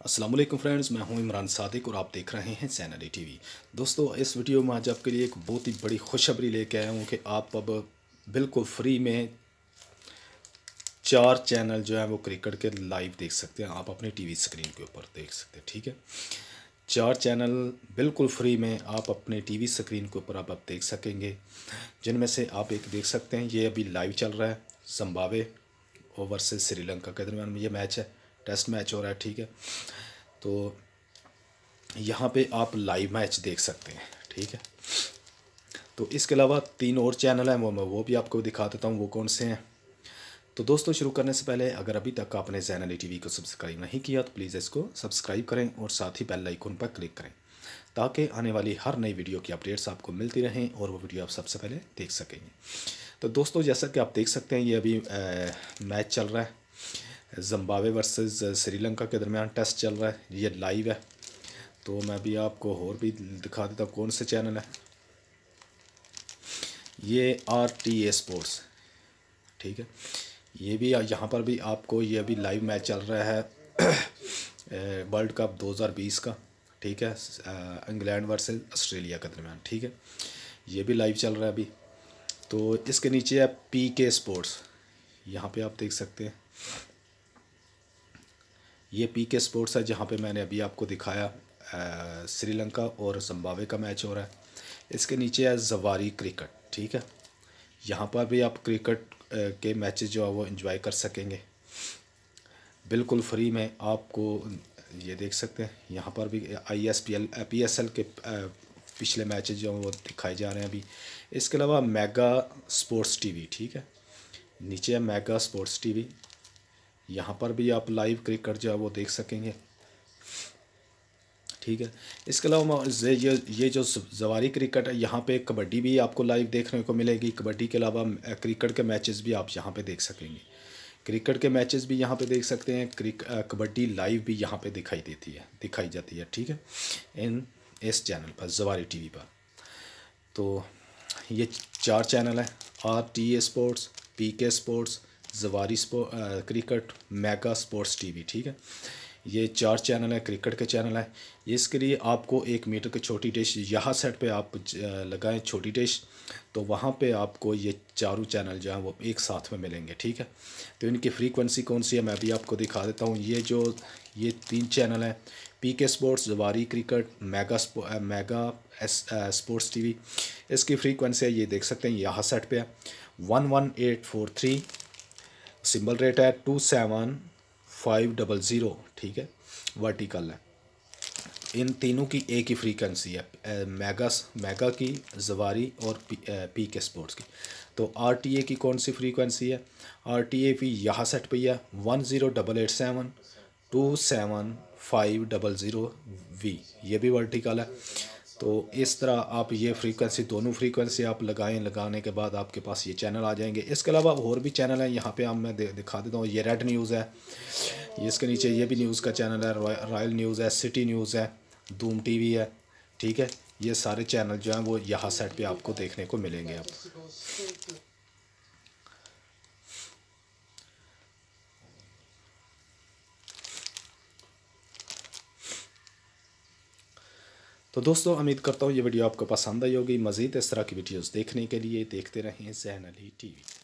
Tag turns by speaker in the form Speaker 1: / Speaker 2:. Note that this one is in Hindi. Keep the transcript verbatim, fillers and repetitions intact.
Speaker 1: अस्सलाम वालेकुम फ्रेंड्स, मैं हूं इमरान सादिक और आप देख रहे हैं सैनली टीवी। दोस्तों, इस वीडियो में आज आपके लिए एक बहुत ही बड़ी खुशखबरी लेके आया हूं कि आप अब बिल्कुल फ्री में चार चैनल जो है वो क्रिकेट के लाइव देख सकते हैं। आप अपनी टीवी स्क्रीन के ऊपर देख सकते हैं। ठीक है, चार चैनल बिल्कुल फ्री में आप अपने टीवी स्क्रीन के ऊपर आप, आप देख सकेंगे, जिनमें से आप एक देख सकते हैं। ये अभी लाइव चल रहा है, जिम्बाब्वे और वर्सेस श्रीलंका के दरमियान में ये मैच है, टेस्ट मैच हो रहा है। ठीक है, तो यहाँ पे आप लाइव मैच देख सकते हैं। ठीक है, तो इसके अलावा तीन और चैनल हैं, वो मैं वो भी आपको दिखा देता हूँ वो कौन से हैं। तो दोस्तों, शुरू करने से पहले अगर अभी तक आपने सैनली टीवी को सब्सक्राइब नहीं किया तो प्लीज़ इसको सब्सक्राइब करें और साथ ही बेल आइकन पर क्लिक करें, ताकि आने वाली हर नई वीडियो की अपडेट्स आपको मिलती रहें और वो वीडियो आप सबसे पहले देख सकेंगे। तो दोस्तों, जैसा कि आप देख सकते हैं, ये अभी आ, मैच चल रहा है, जिम्बाब्वे वर्सेस श्रीलंका के दरमियान टेस्ट चल रहा है, ये लाइव है। तो मैं भी आपको और भी दिखा देता हूँ कौन से चैनल है। ये आर टी ए स्पोर्ट्स, ठीक है, ये भी यहाँ पर भी आपको, ये अभी लाइव मैच चल रहा है वर्ल्ड कप दो हज़ार बीस का। ठीक है, इंग्लैंड वर्सेस ऑस्ट्रेलिया के दरमियान। ठीक है, ये भी लाइव चल रहा है अभी। तो इसके नीचे है पी के स्पोर्ट्स, यहाँ पे आप देख सकते हैं, ये पी के स्पोर्ट्स है, जहाँ पे मैंने अभी आपको दिखाया श्रीलंका और जिम्बाब्वे का मैच हो रहा है। इसके नीचे है जवारी क्रिकेट। ठीक है, यहाँ पर भी आप क्रिकेट के मैचेस जो है वो एंजॉय कर सकेंगे बिल्कुल फ्री में। आपको ये देख सकते हैं, यहाँ पर भी I S P L P S L के पिछले मैचेस जो हैं वो दिखाए जा रहे हैं अभी। इसके अलावा मेगा स्पोर्ट्स टीवी, ठीक है, नीचे है मेगा स्पोर्ट्स टीवी, यहाँ पर भी आप लाइव क्रिकेट जो है वो देख सकेंगे। ठीक है, इसके अलावा ये ये जो जवारी क्रिकेट है, यहाँ पे कबड्डी भी आपको लाइव देखने को मिलेगी। कबड्डी के अलावा क्रिकेट के मैचेस भी आप यहाँ पे देख सकेंगे। क्रिकेट के मैचेस भी यहाँ पे देख सकते हैं, क्रिक कबड्डी लाइव भी यहाँ पे दिखाई देती है दिखाई जाती है। ठीक है, इन इस चैनल पर, जवारी टीवी पर। तो ये चार चैनल हैं, R T A sports, P K sports, जवारी स्पो क्रिकेट, मेगा स्पोर्ट्स टीवी। ठीक है, ये चार चैनल है, क्रिकेट के चैनल है। इसके लिए आपको एक मीटर की छोटी डिश यहसat पे आप लगाएं, छोटी डिश, तो वहाँ पे आपको ये चारों चैनल जो हैं वो एक साथ में मिलेंगे। ठीक है, तो इनकी फ्रीक्वेंसी कौन सी है मैं भी आपको दिखा देता हूँ। ये जो ये तीन चैनल हैं, पी के स्पोर्ट्स, जवारी क्रिकेट, मेगा स्पो मेगा एस स्पोर्ट्स टीवी, इसकी फ्रीक्वेंसी है, ये देख सकते हैं, यहसat पे है one one eight four three, symbol rate है two seven five double zero. ठीक है, वर्टिकल है। इन तीनों की एक ही फ्रीक्वेंसी है, मेगा मेगा की, जवारी और पी, पी के स्पोर्ट्स की। तो आर टी ए की कौन सी फ्रीक्वेंसी है? आर टी ए भी यहसat पे है one zero double eight seven two seven five double zero V, ये भी वर्टिकल है। तो इस तरह आप ये फ्रीक्वेंसी, दोनों फ्रीक्वेंसी आप लगाएं, लगाने के बाद आपके पास ये चैनल आ जाएंगे। इसके अलावा और भी चैनल हैं, यहाँ पे आप मैं दिखा देता हूँ। ये रेड न्यूज़ है, ये इसके नीचे ये भी न्यूज़ का चैनल है, रॉयल न्यूज़ है, सिटी न्यूज़ है, धूम टीवी है। ठीक है, ये सारे चैनल जो हैं वो यहसat पे आपको देखने को मिलेंगे। आप तो दोस्तों, उम्मीद करता हूँ ये वीडियो आपको पसंद आई होगी। मज़ीद इस तरह की वीडियोस देखने के लिए देखते रहें सैनली टीवी।